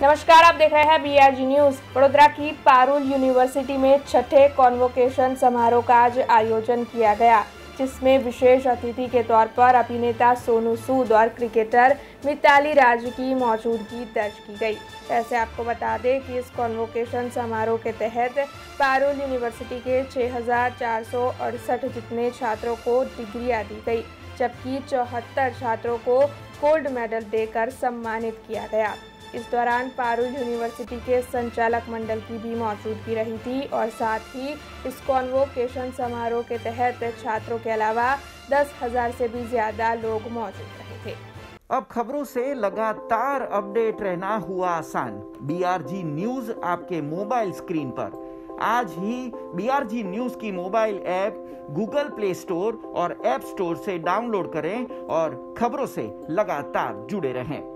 नमस्कार, आप देख रहे हैं BRG न्यूज। वडोदरा की पारुल यूनिवर्सिटी में छठे कॉन्वोकेशन समारोह का आज आयोजन किया गया, जिसमें विशेष अतिथि के तौर पर अभिनेता सोनू सूद और क्रिकेटर मिताली राज की मौजूदगी दर्ज की गई। ऐसे आपको बता दें कि इस कॉन्वोकेशन समारोह के तहत पारुल यूनिवर्सिटी के 6,468 जितने छात्रों को डिग्रियां दी गई, जबकि 74 छात्रों को गोल्ड मेडल देकर सम्मानित किया गया। इस दौरान पारुल यूनिवर्सिटी के संचालक मंडल की भी मौजूदगी रही थी और साथ ही इस कॉन्वोकेशन समारोह के तहत छात्रों के अलावा 10,000 से भी ज्यादा लोग मौजूद रहे थे। अब खबरों से लगातार अपडेट रहना हुआ आसान। BRG न्यूज आपके मोबाइल स्क्रीन पर आज ही BRG न्यूज की mobile app Google Play Store और ऐप स्टोर से डाउनलोड करें और खबरों से लगातार जुड़े रहें।